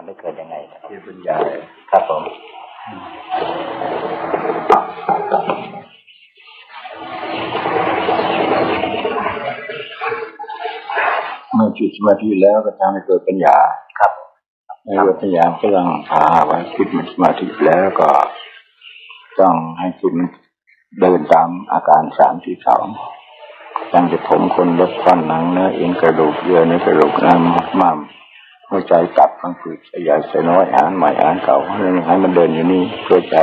ำให้เกิดยังไงที่บรรยายครับผมเมื่อจิตสมาธิแล้วก็ทำให้เกิดปัญญาครับในเรื่องปัญญากำลังพาว่าจิตมันสมาธิแล้วก็ต้องให้จิตมันเดินตามอาการ3 ที่ 2ตั้งแต่ผมขนเล็บฟันหนังเนื้อเอ็นกระดูกเยื่อในกระดูกน้ำม้ามหัวใจตับพังผืดใหญ่ใส่น้อยอ่านใหม่อ่านเก่าให้มันเดินอยู่นี่เพื่อใจ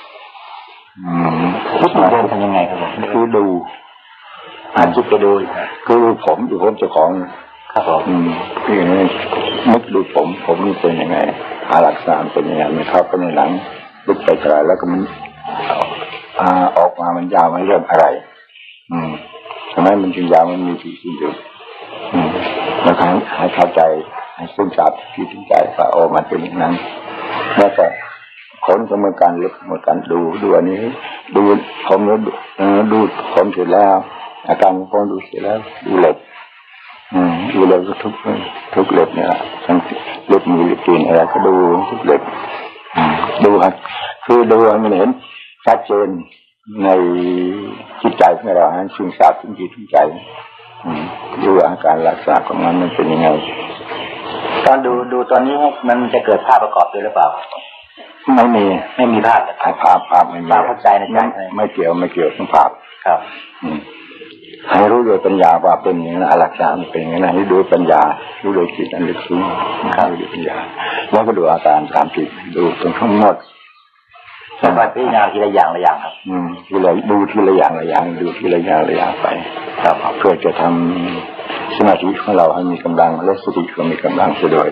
วิธีเดินทำยังไงครับผมคือดูจิตไปดูคือผมอยู่ผมเจ้าของครับผมคือนึกดูผมนี่เป็นยังไงลักษณะเป็นยังไงมันเข้าไปในหลังลุกไปไกลแล้วก็มันออกมามันยาวมันเรื่องอะไรทำไมมันจึงยาวมันมีที่อยู่แล้วให้เข้าใจให้ซึ้งซับที่ถึงใจว่าโอ้มันเป็นอย่างนั้นแล้วก็ขนก็เหมือนกันเล็บเหมือนกันดูอันนี้ดูผมแล้วดูผมเสร็จแล้วอาการของผมดูเสร็จแล้วดูเล็บดูเล็บก็ทุกเล็บเนี่ยทั้งเล็บมือเล็บตีนอะไรก็ดูทุกเล็บดูครับคือดูมันเห็นชัดเจนในจิตใจของเราให้ซึ้งซับถึงจิตถึงใจดูอาการลักษณะของมันเป็นยังไงตอนดูตอนนี้มันจะเกิดภาพประกอบด้วยหรือเปล่าไม่มีภาพภาพไม่มีเข้าใจในใจไม่เกี่ยวกับภาพครับให้รู้โดยปัญญาว่าเป็นอย่างนั้นลักษณะมันเป็นอย่างนั้นให้ดูปัญญารู้โดยจิตอันลึกซึ้งรู้โดยปัญญาแล้วก็ดูอาการตามจิตดูทั้งหมดสมาธิงานทีละอย่างครับดูทีละอย่างดูทีละอย่างไปครับเพื่อจะทำสมาธิของเราให้มีกำลังและสติก็มีกำลังเสียด้วย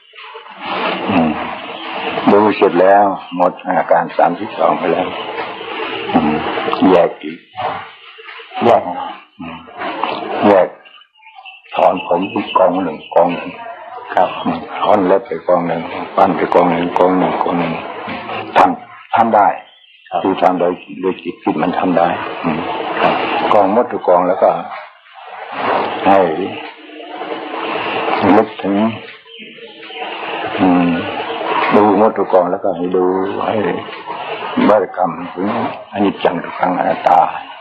ดูเสร็จแล้วหมดอาการ3 ที่ 2ไปแล้วแยกอีกแยกถอนผมอีกกองหนึ่งครับถอนเล็บไปกองหนึ่งปั้นไปกองหนึ่งทำได้คือทำโดยจิตมันทำได้กองหมดทุกกองแล้วก็ให้นึกถึงดูหมดทุกกองแล้วก็ให้ดูให้บริกรรมถึงอนิจจังทุกขังอนัตตา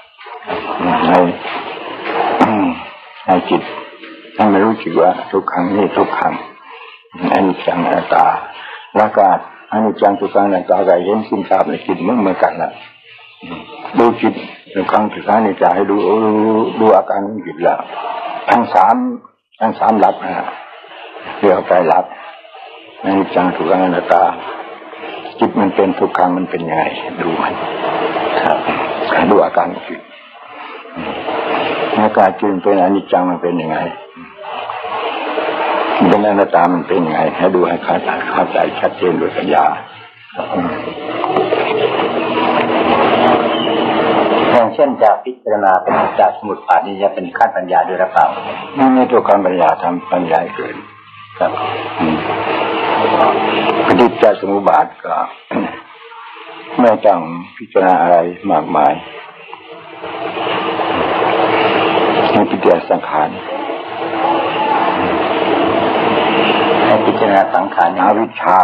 ให้จิตให้มันรู้สึกว่าทุกขังนี่ทุกขังอนิจจังอนัตตาแล้วก็อนิจจังทุกขังอนัตตาก็เห็นสิ่งทราบในจิตเหมือนกันละดูจิตทุกขังทุกขังนี่จะให้ดูอาการของจิตแล้วทั้งสามหลับนะเรียกไปหลับอนิจจังทุกขังอนัตตาจิตมันเป็นทุกขังมันเป็นยังไงดูมันครับดูอาการของจิตอาการจิตเป็นอนิจจังมันเป็นยังไงเป็นอนัตตามันเป็นยังไงให้ดูให้เข้าใจชัดเจนโดยปัญญาอย่างเช่นจากพิจารณาเป็นจากสมุทฐานนี่จะเป็นขั้นปัญญาด้วยหรือเปล่าไม่ตัวขั้นปัญญาทำปัญญาเกินครับปฏิจจสมุปบาทก็ไม่ต้องพิจารณาอะไรมากมายให้พิจารณาสังขารให้พิจารณาสังขารอวิชชา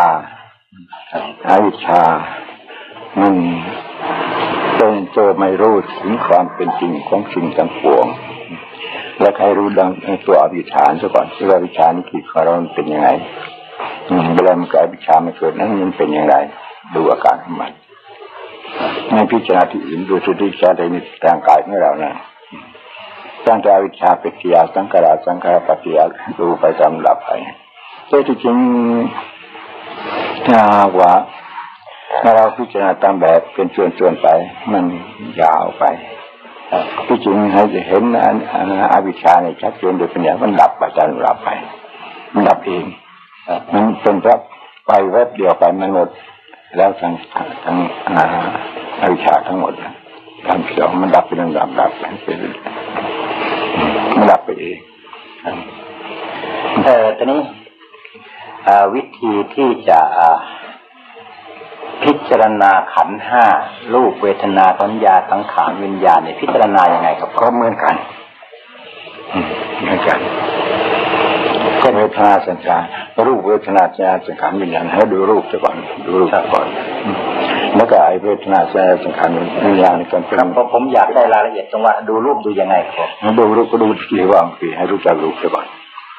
มันเป็นเจอไม่รู้ถึงความเป็นจริงของสิ่งทั้งปวงและใครรู้ดังตัวอวิชชาซะก่อนว่าอวิชชานี่คือของเราเป็นยังไงเวลามันเกิดอวิชชามันเกิดนั้นมันเป็นอย่างไรดูอาการของมันไม่พิจารณาที่อื่นดูสุดที่ใจในร่างกายของเรานะตั้งแต่อวิชชาปัจจยสังขารปัจจยดูไปตามลำดับไปแต่ที่จริงถ้าว่าเราพิจารณาตามแบบเป็นส่วนๆไปมันยาวไปที่จริงให้เห็นอวิชชาในชัดเจนโดยปัญญามันดับไปตามลำดับไปมันดับเองมันเป็นเพราะไปแวบเดียวไปมันหมดแล้วทั้งอวิชชาทั้งหมดทั้งสองมันดับไปลำดับดับไปมันดับไปเองตอนนี้วิธีที่จะพิจารณาขันธ์5รูปเวทนาสัญญาสังขารวิญญาณเนี่ยพิจารณายังไงครับก็เหมือนกันก็เวทนาสัญญารูปเวทนาสัญญาสังขารวิญญาณให้ดูรูปซะก่อนดูรูปก่อนแล้วก็ไอ้เวทนาสัญญาสังขารวิญญาณนี่กันครับผมอยากได้รายละเอียดตรงว่าดูรูปดูยังไงครับดูรูปก็ดูที่ว่างที่ให้รู้จักรูปซะก่อน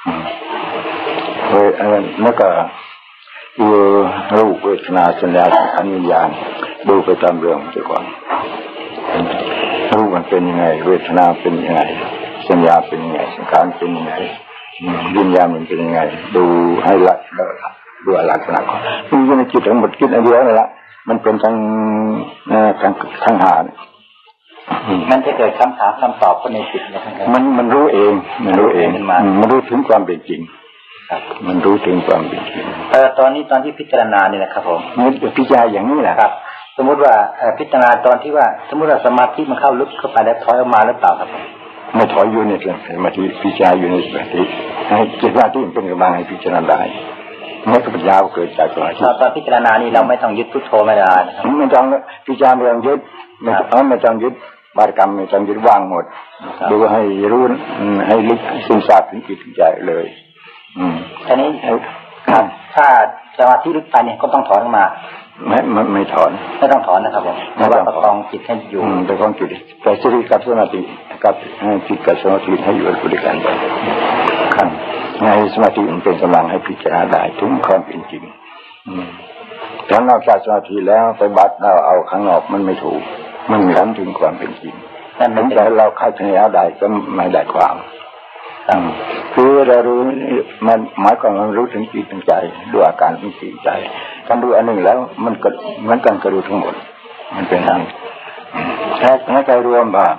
แล้วก็ดูรูปเวทนาสัญญาสังขารวิญญาณดูไปตามเรื่องซะก่อนรูปมันเป็นยังไงเวทนาเป็นยังไงสัญญาเป็นยังไงสังขารเป็นยังไงวิญญาณมันเป็นยังไงดูให้ละดูลักษณะก่อนมันในจิตทั้งหมดคิดอันเดียวนั่นแหละมันเป็นทั้งหามันจะเกิดคำถามคำตอบคนในจิตนะครับมันรู้เองมันรู้ถึงความเป็นจริงมันรู้ถึงความเป็นจริงตอนที่พิจารณาเนี่ยนะครับผมมันพิจารณาอย่างนี้แหละครับสมมติว่าพิจารณาตอนที่ว่าสมมติว่าสมาธิมันเข้าลึกเข้าไปแล้วถอยออกมาหรือเปล่าครับไม่ถอยอยู่ในสมาธิพิจารณาอยู่ในสมาธิให้จิตว่าที่มันเป็นกำลังให้พิจารณาได้ไม่ก็ปัญญาเกิดจากสมาธิตอนพิจารณานี้เราไม่ต้องยึดพุทโธไม่ได้นะครับไม่ต้องพิจารณาไม่ต้องยึดไม่ต้องยึดบาริกรรมไม่ต้องยึดว่างหมดดูให้รู้ให้ลึกซึมซาบถึงจิตถึงใจเลยทีนี้ถ้าสมาธิลึกไปเนี่ยก็ต้องถอนออกมาไม่ถอนไม่ต้องถอนนะครับผมแต่ว่าประคองจิตให้อยู่ประคองจิตแต่สติกับสมาธิกับจิตกับสมาธิให้อยู่บริการไปขั้นในสมาธิมันเป็นกำลังให้พิจารณาได้ถึงความเป็นจริงแต่นอกจากสมาธิแล้วไปบัดเราเอาข้างนอกมันไม่ถูกมันไม่รู้ถึงความเป็นจริงแต่เราคาดคะเนเอาได้ก็ไม่ได้ความคือเรารู้มันหมายความว่ารู้ถึงจิตถึงใจด้วยอาการของจิตใจการดูอันหนึ่งแล้วมันก็เหมือนกันกระดูทั้งหมดมันเป็นอย่างแค่ใจรวมว่า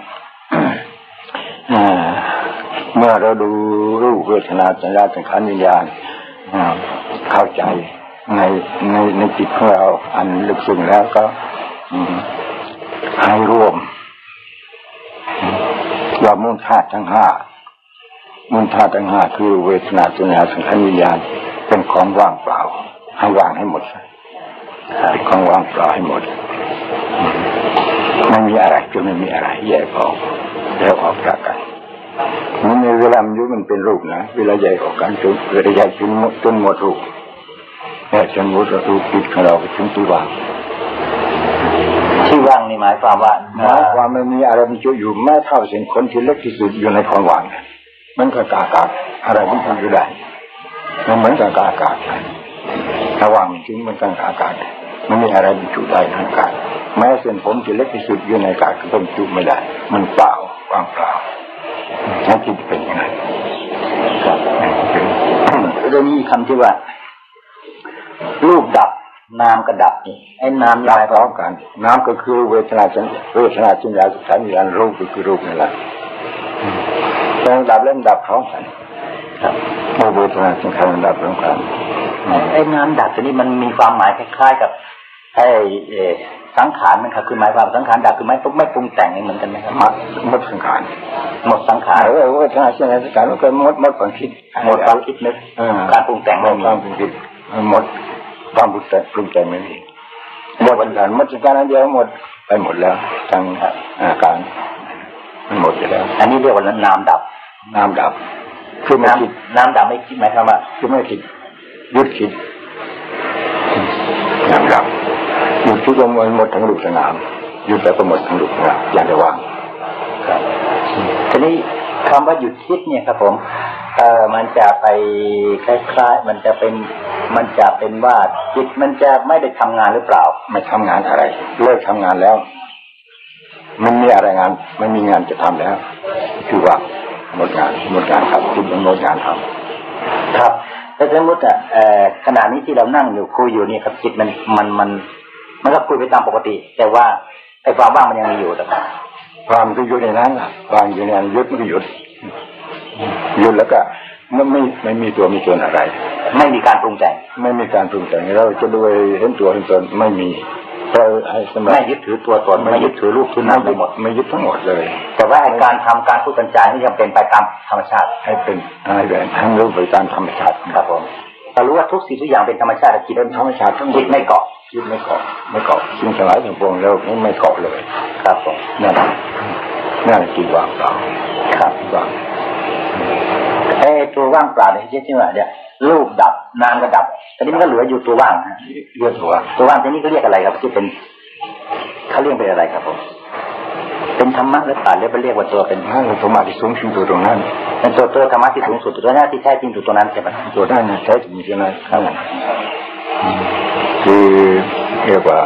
เมื่อเราดูรูปเวทนาสัญญาสังขารวิญญาณเข้าใจในจิตของเราอันลึกซึ้งแล้วก็ให้รวมว่ามูลธาตุทั้งห้ามูลธาตุทั้งห้าคือเวทนาสัญญาสังขารวิญญาณเป็นของว่างเปล่าให้ว่างให้หมดเป็นของว่างเปล่าให้หมดไม่มีอะไรจะไม่มีอะไรแยกออกแล้วออกจากกันมันในเวลามันอยู่มันเป็นรูปนะเวลาแยกออกกันเวลาแยกจนหมดรูปแยกจนหมดรูปจิตของเราไปถึงที่ว่างที่ว่างนี่หมายความว่าไม่มีอะไรมันอยู่แม้เท่าเส้นขนที่เล็กที่สุดอยู่ในความว่างมันก็กากาอะไรมันทำอยู่ได้มันเหมือนกับอากาศถ้าว่างจริงมันกันอากาศมันมีอะไรบรรจุได้ในอากาศแม้เส้นผมที่เล็กที่สุดอยู่ในอากาศก็บรรจุไม่ได้มันเปล่าว่างเปล่านั่นจิตเป็นยังไงครับเรื่องนี้คำที่ว่ารูปดับนามก็ดับนี่ไอ้นามดับพร้อมกันนามก็คือเวทนาสัญญาสังขารวิญญาณรูปก็คือรูปนั่นแหละแต่ดับเล่นดับพร้อมกันครับเวทนาสังขารดับพร้อมกันไอ้นามดับตัวนี้มันมีความหมายคล้ายๆกับไอ้สังขารมันคือหมายความสังขารดับคือไม่ปรุงแต่งเหมือนกันไหมครับหมดสังขารหมดสังขารเวทนาสัญญาสังขารมันก็หมดความคิดหมดความคิดนึกการปรุงแต่งไม่มีความคิดหมดความปรุงแต่งไม่มีหมดสังขารหมดสังขารอันเดียวหมดไปหมดแล้วทั้งอาการมันหมดไปแล้วอันนี้เรียกว่านามดับคือไม่คิดน้ำดับไม่คิดหมายความว่าคือไม่คิดหยุดคิดน้ำดับหยุดคิดก็หมดทั้งรูปทั้งนามหยุดแล้วก็หมดทั้งรูปทั้งนามอย่างจะว่างครับทีนี้คำว่าหยุดคิดเนี่ยครับผมมันจะไปคล้ายๆมันจะเป็นว่าจิตมันจะไม่ได้ทำงานหรือเปล่าไม่ทำงานอะไรเลิกทำงานแล้วมันมีอะไรงานไม่มีงานจะทำแล้วคือว่าหมดงานครับจิตมันหมดงานทำครับแต่สมมติขณะนี้ที่เรานั่งอยู่คุยอยู่นี่ครับจิตมันก็คุยไปตามปกติแต่ว่าไอ้ความว่างมันยังมีอยู่นะครับความก็อยู่ในนั้นวางอยู่ในนั้นยึดไม่หยุดแล้วก็ไม่มีตัวมีตนอะไรไม่มีการปรุงแต่งเราจะด้วยเห็นตัวเห็นตนไม่มีเพราะไม่ยึดถือตัวตนไม่ยึดถือรูปถือนามทั้งหมดไม่ยึดทั้งหมดเลยแต่ว่าการทำการพูดกันจานี่ยังเป็นไปตามธรรมชาติให้เป็นทั้งรู้ไปตามธรรมชาติครับผมเรารู้ว่าทุกสิ่งทุกอย่างเป็นธรรมชาติจิตเป็นธรรมชาติทั้งจิตไม่เกาะสิ่งทั้งหลายทั้งปวงแล้วไม่เกาะเลยครับผมนั่นจิตว่างเปล่าครับว่างตัวว่างเปล่าเนี่ยใช่ไหมเนี่ยรูปดับนามก็ดับตอนนี้มันก็เหลืออยู่ตัวว่างเรียกตัวว่างทีนี้เขาเรียกอะไรครับที่เป็นเขาเรียกเป็นอะไรครับผมเป็นธรรมะหรือเปล่าหรือไปเรียกว่าตัวเป็นธรรมะที่สูงสุดตัวตรงนั้นเป็นตัวธรรมะที่สูงสุดตัวหน้าที่แท้จริงตัวนั้นใช่ไหมตัวนั้นแท้จริงใช่ไหมครับคือเรียกว่า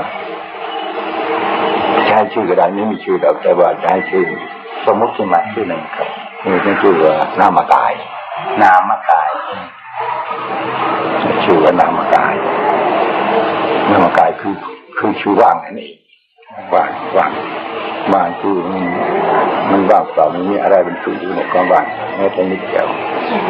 ใช้ชื่อก็ได้ไม่มีชื่อแต่ว่าใช้ชื่อสมมติขึ้นมาชื่อหนึ่งครับเป็นชื่อว่านามกายชื่อว่านามกายคือชื่อว่างนั่นเองว่างคือมันว่างเปล่าไม่มีอะไรเป็นตัวอยู่ในกองว่างแม้แต่นิดเดียว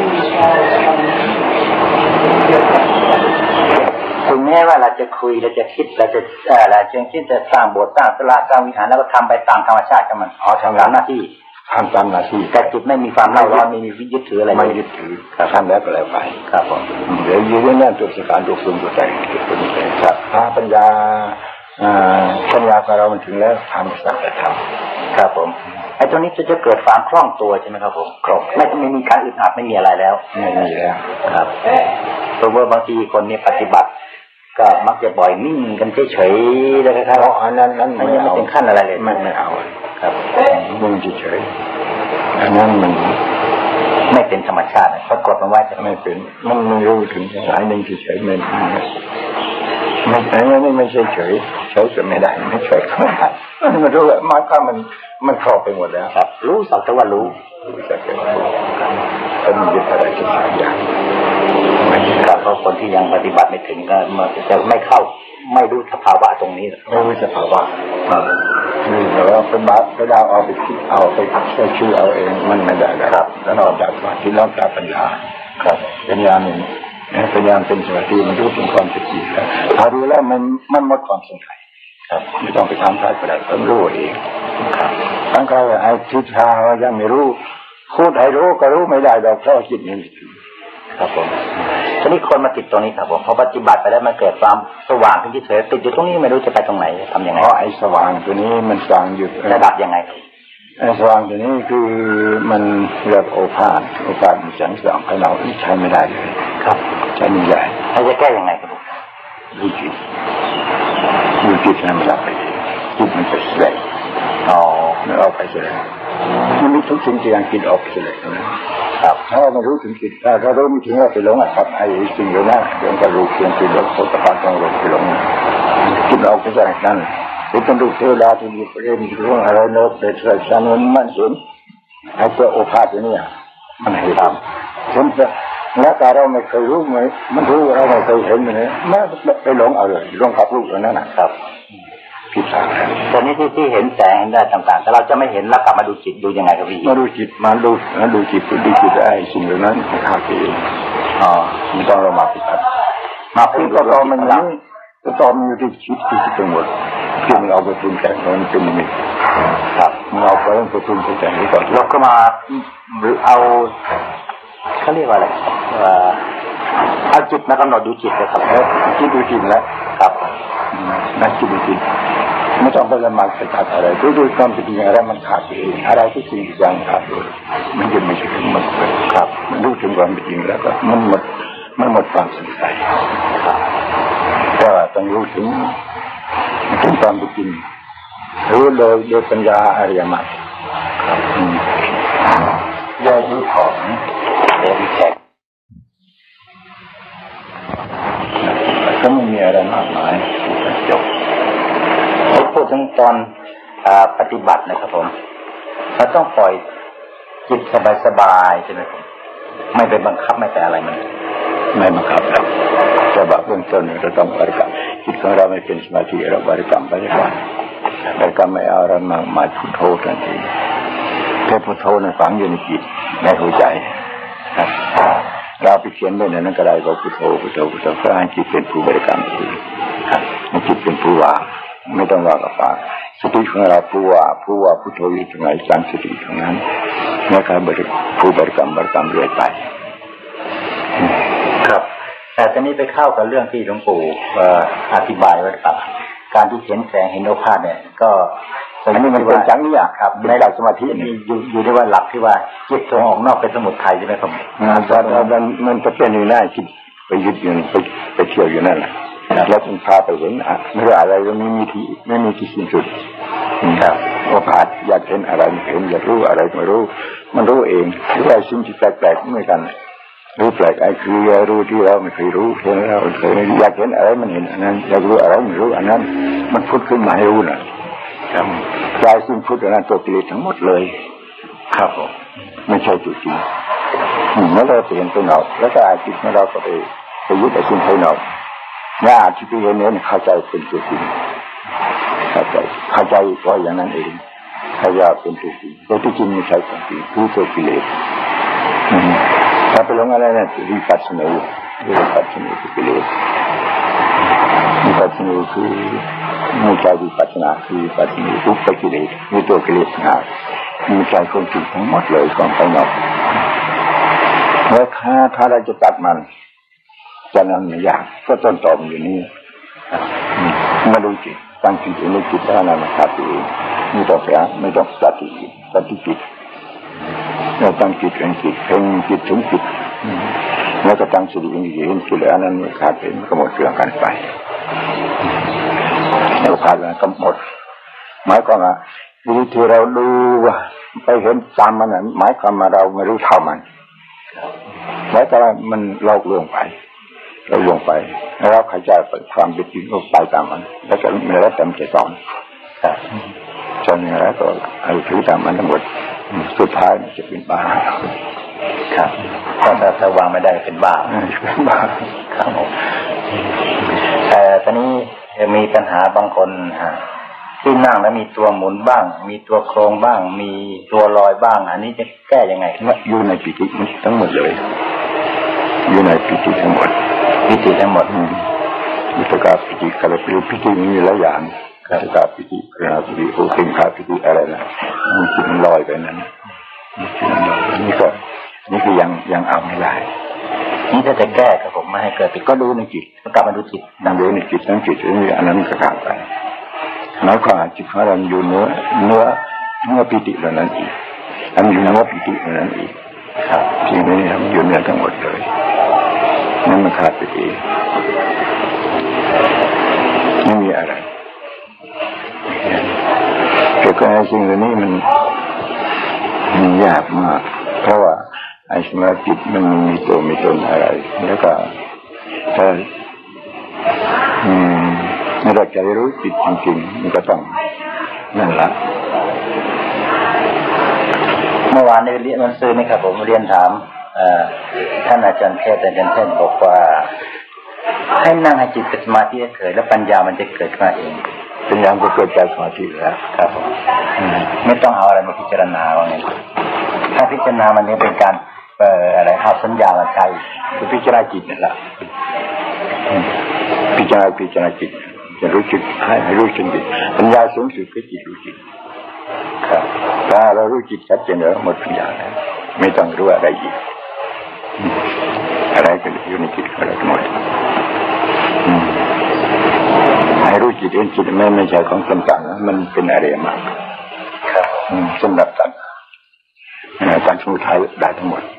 ถึงแม้ว่าเราจะคุยเราจะคิดเราจะคิดจะสร้างโบสถ์สร้างศาลาสร้างวิหารแล้วก็ทำไปตามธรรมชาติของมันทำตามหน้าที่แต่จิตไม่มีความเล่าร้อนไม่มียึดถืออะไรไม่ยึดถือทำแล้วก็แล้วไปครับผมเดี๋ยวยืนยันตัวสการตัวปรุงตัวแต่งตัวนี้ครับถ้าปัญญาของเรามันถึงแล้วทำสักแต่ทำครับผมไอ้ตรงนี้จะเกิดความคล่องตัวใช่ไหมครับผมคล่องไม่มีการอึดอัดไม่มีอะไรแล้วไม่มีแล้วครับเพราะว่าบางทีคนนี้ปฏิบัติก็มักจะปล่อยนิ่งกันเฉยๆแล้วครับอันนั้นไม่เป็นขั้นอะไรเลยไม่เอาครับนิ่งเฉยๆอันนั้นมันไม่เป็นธรรมชาติปรากฏมันว่าจะไม่เป็นมันไม่รู้ถึงสายนิ่งเฉยๆไม่ใช่เฉยจะไม่ได้ไม่เฉยมันรู้ว่ามันครอบไปหมดแล้วครับรู้สักแต่ว่ารู้สักแต่ว่าถ้ามันยึดอะไรสักอย่างไม่ครับเพราะคนที่ยังปฏิบัติไม่ถึงก็จะไม่เข้าไม่รู้สภาวะตรงนี้ไม่รู้สภาวะนี่เราเป็นบาปก็ได้เอาไปคิดเอาไปชื่อเอาเองมันไม่ได้ครับแล้วนอกจากที่นอกจากปัญญาครับปัญญาหนึ่งพยายามเป็นสมาธิมันรู้ถึงความจริงแล้วพอรู้แล้วมันหมดความสงสัยครับไม่ต้องไปทำใครก็ได้ต้องรู้เองครับทั้งเขาไอ้ทิศทางยังไม่รู้พูดให้รู้ก็รู้ไม่ได้เราเพราะจิตมันครับผมทีนี้คนมาติดตรงนี้ครับผมพอปฏิบัติไปแล้วมันเกิดความสว่างขึ้นเฉยติดอยู่ตรงนี้ไม่รู้จะไปตรงไหนทำยังไงเพราะไอ้สว่างตัวนี้มันสว่างอยู่ระดับยังไงไอ้สว่างตัวนี้คือมันเรียกโอภาสมันแสงสว่างภายนอกใช้ไม่ได้เลยครับใช้ไม่ได้เราจะแก้ยังไงครับดูจิตให้มันรับไปจิตมันจะแสดงมันออกไปแสดงมันมีทุกสิ่งที่ยังกินออกไปแสดงนะครับถ้าเรารู้ถึงจิตถ้าเรารู้ไม่ถึงเราไปหลงครับไอ้สิ่งเหล่านั้นเรื่องกระดูกเรื่องที่เราโคตรการต้องหลงไปหลงจิตออกไปแสดงนั้นเป็นกระดูกเทวดาที่มีประเด็นเรื่องอะไรเนอะเป็นสายชานมันเห็นไอ้ตัวโอภาสตัวนี้มันให้ทำฉันจะแล้วแต่เราไม่เคยรู้มันรู้เราไม่เคยเห็นเลยแม้ไปหลงเอาเลยหลงกับรูปอย่างนั้นนะครับผิดทางตอนนี้ที่เห็นแสงเห็นได้ต่างๆแต่เราจะไม่เห็นแล้วกลับมาดูจิตดูยังไงครับพี่มาดูจิตไอ้สิ่งเหล่านั้นของข้าเองมันต้องเรามาปฏิบัติมาพูดก็ตอนมันนี้ก็ตอนมันอยู่ที่จิตทั้งหมดที่มันเอาไปปรุงแต่งมันเป็นมิตรครับมันเอาไปปรุงแต่งไว้ก่อนแล้วก็มาเอาเขาเรียกว่าอะไรเอาจิตมากำหนดดูจิตเลยครับจิตดูจิตแล้วครับนั่นจิตดูจิตไม่ต้องไปละหมาดไปตัดอะไรดูความจริงอะไรมันขาดเองอะไรที่จริงอย่างขาดเลยมันยังไม่ใช่มันครับมันรู้ถึงความจริงแล้วก็มันหมดความสงสัยก็ต้องรู้ถึงความจริงรู้โดยปัญญาอริยมรรคแยกรู้ของก็ไม่มีอะไรมากมายจบพูดถึงตอนปฏิบัตินะครับผมเราต้องปล่อยจิตสบายๆใช่ไหมผมไม่ไปบังคับไม่แต่อะไรมันไม่บังคับครับแต่แบบเบื้องต้นเราต้องบริกรรมจิตของเราไม่เป็นสมาธิเราบริกรรมไปก่อนบริกรรมไม่เอาเรามาพุทโธทันทีแค่พุทโธนั้นฝังอยู่ในจิตในหัวใจเราไปเขียนไว้ในนั้นก็ได้ว่าพุทโธเพื่อให้จิตเป็นผู้บริกรรมให้จิตเป็นผู้ว่าไม่ต้องว่ากับปากสติของเราผู้ว่าพุทโธอยู่ตรงไหนตั้งสติตรงนั้นนะครับผู้บริกรรมเรื่อยไปครับแต่ตอนนี้ไปเข้ากับเรื่องที่หลวงปู่อธิบายไว้ครับการที่เห็นแสงเห็นโอภาสเนี่ยก็อันนี้มันเป็นจังนี่ครับในหลักสมาธินี่อยู่ที่ว่าหลักที่ว่าจิตส่งออกนอกเป็นสมุทัยใช่ไหมครับมันจะเป็นอยู่ได้คิดไปยึดอยู่ไปเที่ยวอยู่นั่นแหละแล้วจึงพาไปเห็นไม่รู้อะไรก็ไม่มีที่สิ้นสุดครับว่าพาอยากเห็นอะไรเห็นอยากรู้อะไรไม่รู้มันรู้เองหรือว่าสิ่งที่แปลกๆเหมือนกันรู้แปลกไอ้คือรู้ที่เราไม่เคยรู้เห็นแล้วเคยอยากเห็นอะไรมันเห็นอันนั้นอยากรู้อะไรไม่รู้อันนั้นมันพุทธขึ้นมาให้รู้นะกลายสิ่งพุทธนั้นตัวกิเลสทั้งหมดเลยครับไม่ใช่ตัวจริงเมื่อเราเห็นตัวเราแล้วก็จิตของเราก็ไปยึดไอ้สิ่งภายนอกเนี่ยที่ไปเห็นเนี่ยเข้าใจเป็นตัวจริงเข้าใจก็อย่างนั้นเองเข้าใจเป็นตัวจริงตัวที่จริงไม่ใช่ตัวจริงคือตัวกิเลสถ้าไปลงอะไรนะวิปัสสนาคือกิเลสวิปัสสนาคือไม่ใช่วิปัสสนาคือวิปัสสนาทุกข์กิเลสมีตัวกิเลสหามีใจคนจริงทั้งหมดเลยของภายนอกแล้วถ้าเราจะตัดมันจะนำอย่างก็ต้นตอมอยู่นี่มาดูจิตตั้งจิตในจิตแล้วนะมันขาดเองไม่ต้องไปไม่ต้องสติจิตเราตั้งจิตเป็นจิตเพ่งจิตถึงจิตแล้วก็ตั้งสติอย่างเห็นจิตแล้วนั้นมันขาดเป็นก็หมดเรื่องกันไปแล้วขาดแล้วก็หมดหมายความว่าวิธีเราดูว่าไปเห็นตามมันนั้นหมายความว่าเราไม่รู้เท่ามันแล้วแต่ว่ามันหลอกลวงไปเราลงไปแล้วขยายความเป็นจริงออกไปตามมันแล้วก็ไม่ได้เต็มใจสอนจนแล้วก็เอาถือตามมันทั้งหมดสุดท้ายจะเป็นบ้าครับถ้าวางไม่ได้เป็นบ้าครับผมแต่ตอนนี้มีปัญหาบางคนที่นั่งแล้วมีตัวหมุนบ้างมีตัวโครงบ้างมีตัวลอยบ้างอันนี้จะแก้ยังไงอยู่ในปิติทั้งหมดเลยอยู่ในปิติทั้งหมดวิตกาปิติกาลปิติมีหลายอย่างกาลปิติกราปิติโอเพ่งขาปิติอะไรนะมันจิตลอยไปนั้นนี่คือยังเอาไม่ได้นี่ถ้าจะแก้ครับผมไม่ให้เกิดปิดก็ดูในจิตก็กลับมาดูจิตดูในจิตทั้งจิตนี่อันนั้นก็ขาดไปหมายความจิตของเราอยู่เนื้อปิติเหล่านั้นอีกอันอยู่เนื้อปิติเหล่านั้นอีกครับที่นี้อยู่เนื้อทั้งหมดเลยนั่นมันขาดไปเองไม่มีอะไรแต่ก็ไอ้สิ่งเหล่านี้มันยากมากเพราะว่าไอ้สมาธิมันมีตัวมีตนอะไรแล้วก็ถ้าเราจะรู้จิตจริงๆมันก็ต้องนั่นละเมื่อวานได้เรียนหนังสือไหมครับผมเรียนถามท่านอาจารย์เทศบอกว่าให้นั่งให้จิตเป็นสมาธิเกิดแล้วปัญญามันจะเกิดมาเองปัญญาก็เกิดจากสมาธิแล้วครับผมไม่ต้องเอาอะไรมาพิจารณาว่าไงถ้าพิจารณามันนี้เป็นการอะไรเอาสัญญามาใช้คือพิจารณาจิตนั่นแหละพิจารณาจิตจะรู้จิตให้รู้จิตปัญญาสูงสุดคือจิตรู้จิตครับถ้าเรารู้จิตชัดเจนแล้วหมดปัญญาแล้วไม่ต้องรู้อะไรอีกอะไรก็อยู่ในจิตของเราหมดให้รู้จิตเองจิตไม่ใช่ของต่างๆมันเป็นอะไรมากครับสำหรับการสมุทัยได้ทั้งหมด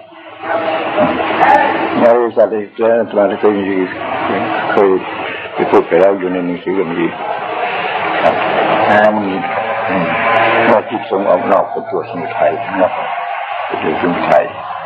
ในสติแล้วตัวเราเคยพูดไปแล้วอยู่ในหนังสือก็มีครับมีว่าจิตส่งออกนอกเป็นตัวสมุทัยนะเป็นตัวสมุทัย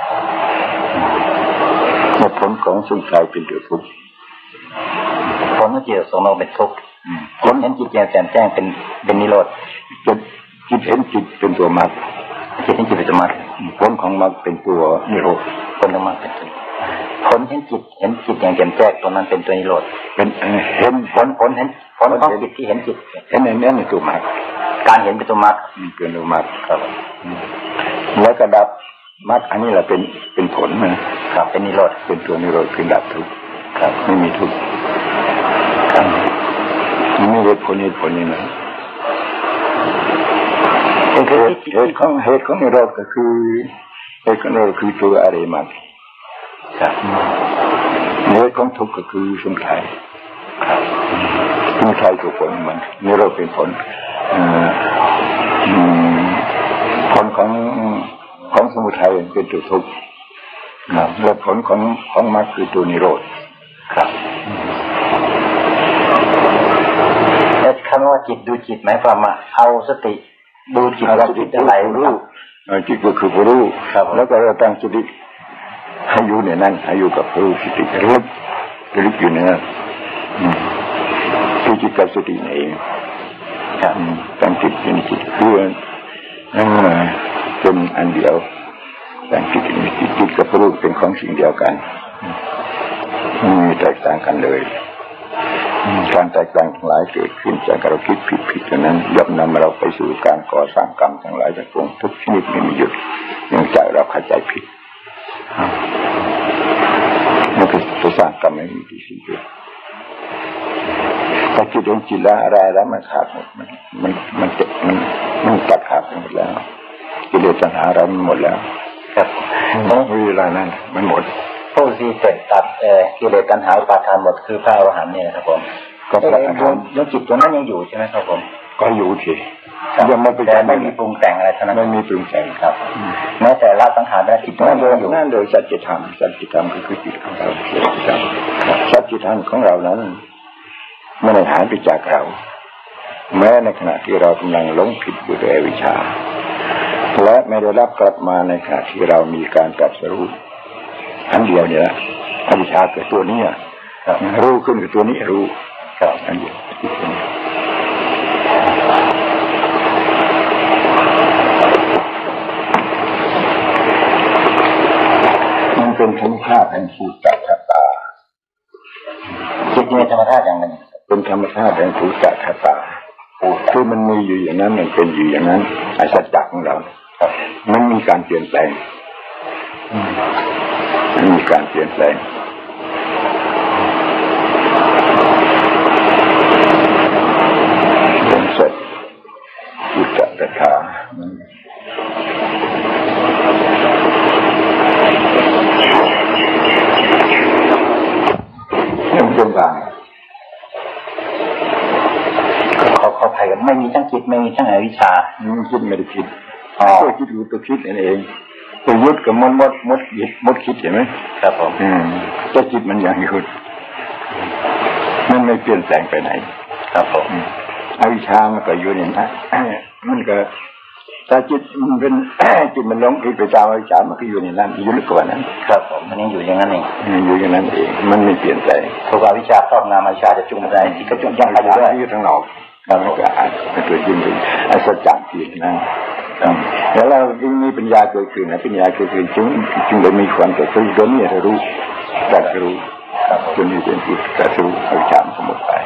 ผลของสมุทัยเป็นตัวทุกข์ผลของจิตส่งออกเป็นทุกข์ผลเห็นจิตแจ้งเป็นนิโรธจิตเห็นจิตเป็นตัวมรรคจิตเห็นจิตเป็นตัวมรรคผลของมรรคเป็นตัวนิโรธผลของมรรคเป็นตัวผลเห็นจิตอย่างแจ่มแจ้งตรงนั้นเป็นตัวนิโรธเป็นเห็นผลของจิตที่เห็นจิตเห็นนั่นเป็นตัวมรรคการเห็นเป็นตัวมรรคเป็นตัวมรรคครับแล้วก็ดับมรรคอันนี้แหละเป็นผลนะครับเป็นนิโรธเป็นตัวนิโรธคือดับทุกข์ครับไม่มีทุกข์ไม่เหตุผลนี่นะเหตุของนิโรธก็คือเหตุของนิโรธคือตัวอริยมรรคครับเหตุของทุกข์ก็คือสมุทัยครับสมุทัยคือผลมันนิโรธเป็นผลผลของสมุทัยเป็นตัวทุกข์และผลของมรรคคือตัวนิโรธครับแต่คำว่าจิตดูจิตหมายความว่าเอาสติดูจิตเราจิตอะไรรู้จิตก็คือผู้รู้แล้วก็เราตั้งสติให้อยู่ในนั้นให้อยู่กับผู้สติระลึกอยู่ในนั้นคือจิตกับสติเองตั้งจิตเป็นจิตเพื่อเป็นอันเดียวตั้งจิตเป็นจิตกับผู้รู้เป็นของสิ่งเดียวกันไม่มีแตกต่างกันเลยการแตกต่างทั้งหลายเกิดขึ้นจากเราคิดผิดนั้นย่อมนำเราไปสู่การก่อสร้างกรรมทั้งหลายทั้งปวงทุกชนิดไม่มีหยุดเนื่องจากเราเข้าใจผิดมันคือตัวสร้างกรรมไม่มีที่สิ้นสุดถ้าจิตเองจิตละอะไรแล้วมันขาดหมดมันตัดขาดหมดแล้วกิเลสตัณหาเรามันหมดแล้วครับเวลานั้นมันหมดผู้ที่เสร็จตัดกิเลสตัณหาอุปาทานหมดคือพระอรหันต์เนี่ยนะครับผมก็พระอรหันต์ยังจิตตัวนั้นยังอยู่ใช่ไหมครับผมก็อยู่ที่ยังไม่มีปรุงแต่งอะไรทั้งนั้นไม่มีปรุงแต่งครับแม้แต่ละสังขารและจิตนั้นอยู่นั่นโดยสัจธรรมคือจิตของเราสัจธรรมของเรานั้นไม่ได้หายไปจากเราแม้ในขณะที่เรากำลังหลงผิดอยู่ด้วยอวิชชาและไม่ได้รับกลับมาในขณะที่เรามีการตรัสรู้อันเดียวเนี่ยอวิชชาเกิดตัวนี้รู้ขึ้นกับตัวนี้รู้อันเดียวมันเป็นธรรมชาติแห่งภูตตาตาจิตเป็นธรรมชาติอย่างหนึ่งเป็นธรรมชาติแห่งภูตตาตาคือมันมีอยู่อย่างนั้นมันเป็นอยู่อย่างนั้นอาศัยจักของเรามันมีการเปลี่ยนแปลงมันมีการเปลี่ยนแปลงเป็นสดอุตตะถายังเป็นบางเขาภัยกันไม่มีทั้งจิตไม่มีทั้งอวิชชาคิดไม่ได้คิดตัวคิดรู้ตัวคิดเองตัวยึดกับมดคิดเห็นไหมครับผมแต่จิตมันยังอยู่มันไม่เปลี่ยนแปลงไปไหนครับผมอวิชชามันก็อยู่นี่นะมันก็ถ้าจิตมันเป็นจิตมันหลงผิดไปตามอวิชชามันก็อยู่ในนั้นอยู่ลึกกว่านั้นครับผมมันยังอยู่อย่างนั้นเองอยู่อย่างนั้นเองมันไม่เปลี่ยนแปลงถูกอวิชชาครอบงำอวิชชาจะจุ่มใจที่ก็จุ่มยังอยู่ด้วยอยู่ทั้งนอกแล้วก็เป็นตัวจริงเป็นอัศจรรย์ที่นั่นแล้วเรามีปัญญาเกิดขึ้นนะปัญญาเกิดขึ้นจึงเลยมีความแต่ตัวตัวนี้เรารู้แต่รู้จนมีเป็นจิตแต่รู้อวิชชาทั้งหมดไป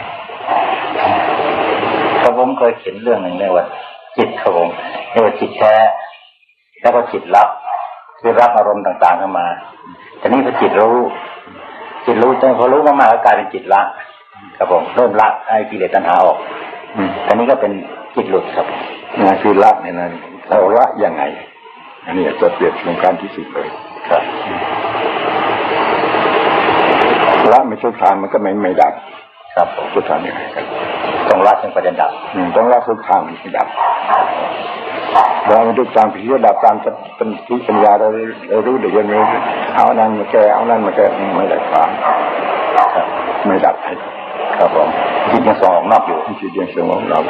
ครับผมเคยเขียนเรื่องหนึ่งเรียกว่าจิตครับผมเรียกว่าจิตแท้แล้วก็จิตรับคือรับอารมณ์ต่างๆเข้ามาแต่นี่พอจิตรู้แต่พอรู้มากๆก็กลายเป็นจิตละครับผมเริ่มละไอ้กิเลสตัณหาออกอันนี้ก็เป็นจิตหลุดครับนั่นคือละเนี่ยนะเราละยังไงอันนี้จะเปรียบสำคัญที่สุดเลยครับละไม่ทุกทางมันก็ไม่ดับครับทุกทางยังไงกันต้องละจนกว่าจะดับต้องละทุกทางไม่ดับเราไม่ทุกทางพิจารณาตามเป็นที่ปัญญาเรารู้เดี๋ยวยังไม่เอานั่นมาแก้เอานั่นมาแก้ไม่ได้ความไม่ดับครับผมจิตยังส่งออกนอกอยู่จิตยังส่งออกนอก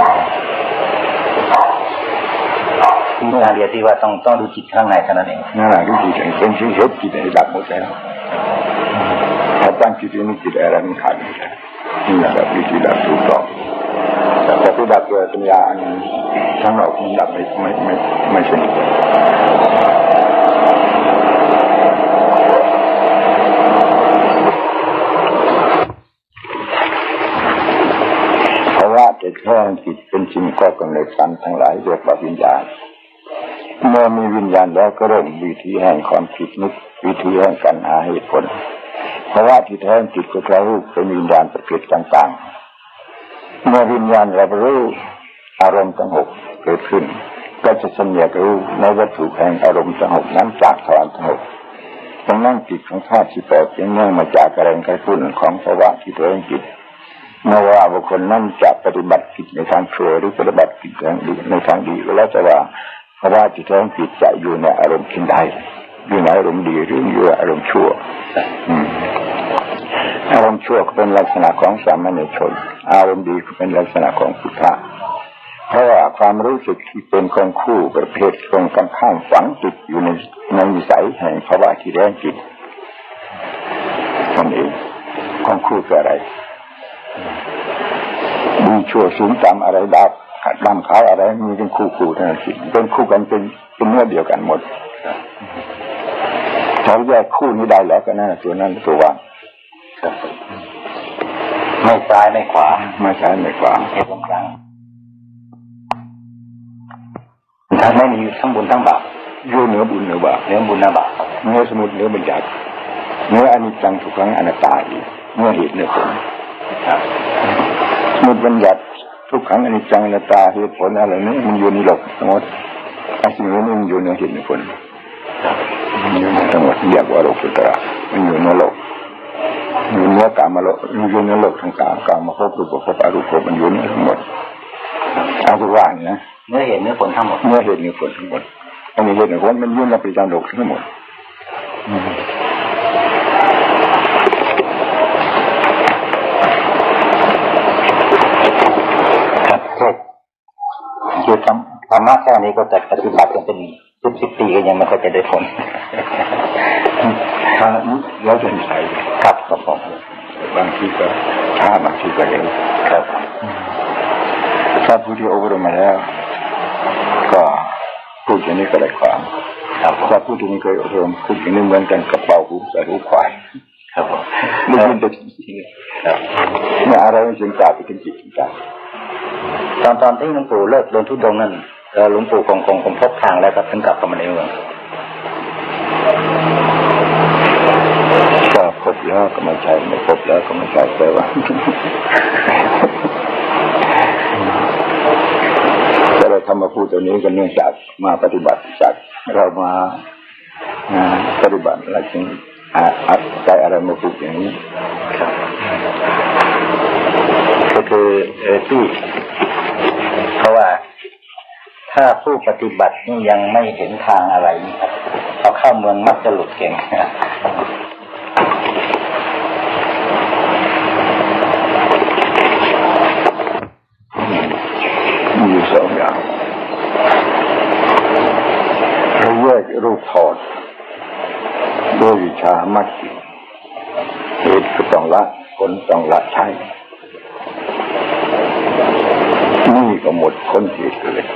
ที่งานเดียวที่ว่าต้องดูจิตข้างในเท่านั้นเองนั่นแหละดูจิตเป็นสิ่งเหตุจิตให้ดับหมดแล้วถ้าตั้งจิตนี้จิตอะไรมันขาดไม่ได้นี่แหละวิธีดับถูกต้องแต่ที่ดับตัวปัญญาทั้งเราคงดับไม่สนิทจะแท้จิตเป็นสิ่งก่อกำเนิดสันทั้งหลายเรียกว่าวิญญาณเมื่อมีวิญญาณแล้วก็เริ่มวิธีแห่งความคิดนึกวิธีแห่งการหาเหตุผลเพราะว่าที่แท้จิตก็แค่รู้เป็นวิญญาณประเภทต่างๆเมื่อวิญญาณรับรู้อารมณ์ทั้งหกเกิดขึ้นก็จะสัญญารู้ในวัตถุแห่งอารมณ์ทั้งหกนั้นจากทวารทั้งหกดังนั้นจิตของธาตุที่แปดยังเนื่องมาจากแรงกระตุ้นของภาวะที่ตัวเองจิตไม่ว่าบุคคลนั้นจะปฏิบัติผิดในทางชั่วหรือปฏิบัติผิดในทางดีก็แล้วแต่ว่าเพราะว่าจิตใจจิตจะอยู่ในอารมณ์เช่นใดอยู่ในอารมณ์ดีหรืออยู่ในอารมณ์ชั่วอารมณ์ชั่วก็เป็นลักษณะของสามัญชนอารมณ์ดีก็เป็นลักษณะของพุทธะเพราะว่าความรู้สึกที่เป็นของคู่ประเภทตรงกันข้ามฝังติดอยู่ในนิสัยแห่งภาวะที่แรงจิตนั่นเองของคู่คืออะไรดีชั่วสูงต่ำอะไรดำขาวอะไรมีเป็นคู่ทั้งนั้นเป็นคู่กันเป็นเนื้อเดียวกันหมดถ้าแยกคู่นี้ได้แล้วก็นั่นตัวนั้นตัวว่างไม่ซ้ายไม่ขวาไม่ซ้ายไม่ขวาตรงกลางทั้งไม่มีทั้งบุญทั้งบาปอยู่เหนือบุญเหนือบาปเหนือบุญเหนือบาปเนื้อสมุดเนื้อบัญญัติเนื้ออนิจจังทุกขังอนัตตาอีกเนื้อเหตุเนื้อผลสมุดบัญญัติทุกขังอนิจจังอนัตตาเหตุผลอะไรนี่มันอยู่ในโลกทั้งหมดไอ้สิ่งนี้มันอยู่ในเหตุในผลมันอยู่ในทั้งหมดเรียกว่าโลกุตระมันอยู่ในโลกอยู่เนื้อกามโลกอยู่ในโลกทั้งกามภพรูปภพอรูปภพมันอยู่ในทั้งหมดเอาตัวว่างนะเนื้อเหตุเนื้อผลทั้งหมดเนื้อเหตุเนื้อผลทั้งหมดอันนี้เหตุเนื้อผลมันอยู่ในประจำโลกทั้งหมดคือธรรมะแค่นี้ก็จะปฏิบัติกันเป็น10 ปีก็ยังไม่ค่อยจะได้ผลแล้วจะใช้ครับครับผมบางทีก็ช้าบางทีก็เร็วครับถ้าผู้ที่อบรมมาแล้วก็พูดอย่างนี้ก็ได้ความถ้าผู้ที่ไม่เคยอบรมพูดอย่างนี้เหมือนกันกับเป่าหูใส่หูควายครับไม่เป็นตัวจริงครับเมื่ออะไรมันจึงกล่าวไปถึงจิตถึงใจตอนที่หลวงปู่เลิกเดินทุดงนั่นหลวงปู่คงพบทางแล้วครับถึงกลับมาในเมืองก็พบแล้วก็ไม่ใช่ไม่พบแล้วก็ไม่ใช่แต่ว่าแต่เราทำมาพูดตัวนี้ก็เนื่องจากมาปฏิบัติจากเรามาปฏิบัติอะไรจึงใจอะไรมาพูดอย่างนี้ก็คือที่เพราะว่าถ้าผู้ปฏิบัตินี่ยังไม่เห็นทางอะไรนี่ครับพอเข้าเมืองมักจะหลุดเก่งมีอยู่สองอย่างเราแยกรูปถอดด้วยวิชามัดเหตุก็ต้องละผลต้องละใช้นี่ก็หมดพ้นเหตุเลย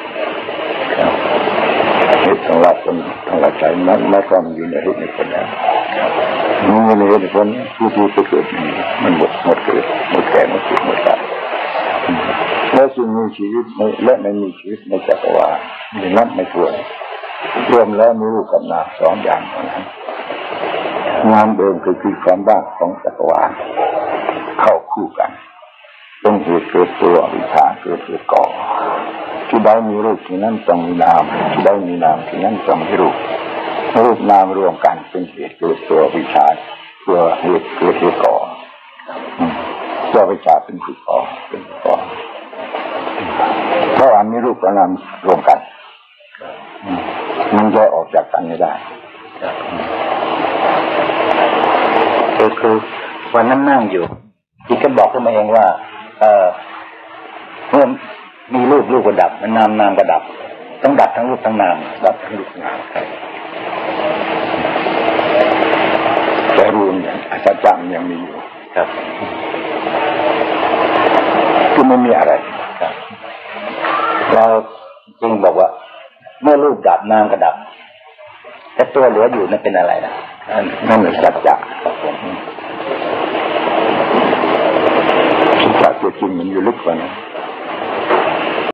เหตุต้องละผลต้องละใช้นั้นไม่ก็มันอยู่ในเหตุในผลแล้วนี่ในเหตุในผลผู้ที่ไปเกิดมันหมดเกิดหมดแก่หมดเกิดหมดตายและสิ่งมีชีวิตและไม่มีชีวิตในจักรวาลมีนับไม่ถ้วนรวมแล้วมีรูปกับนามสองอย่างเท่านั้นงานเดิมคือความว่างของจักรวาลเข้าคู่กันเป็นเหตุเกิดตัวอวิชชาเกิดก่อที่ใดมีรูปที่นั่นต้องมีนามที่ใดมีนามที่นั่นต้องมีรูปรูปนามรวมกันเป็นเหตุเกิดตัวอวิชชาตัวเหตุเกิดก่อตัวอวิชชาเป็นผู้ก่อเป็นก่อเพราะอันนี้รูปกับนามรวมกันมันจะออกจากกันไม่ได้คือวันนั้นนั่งอยู่จิตก็บอกขึ้นมาเองว่าเมื่อมีรูปก็ดับนามก็ดับต้องดับทั้งรูปทั้งนามดับทั้งรูปทั้งนามแต่รวมอย่างสัจจะยังมีอยู่ครับคือไม่มีอะไรครับเราจริงบอกว่าเมื่อรูปดับนามก็ดับแต่ตัวเหลืออยู่นั่นเป็นอะไรนะนั่นแหละสัจจะสัจจะจริงมันอยู่ลึกกว่านั้น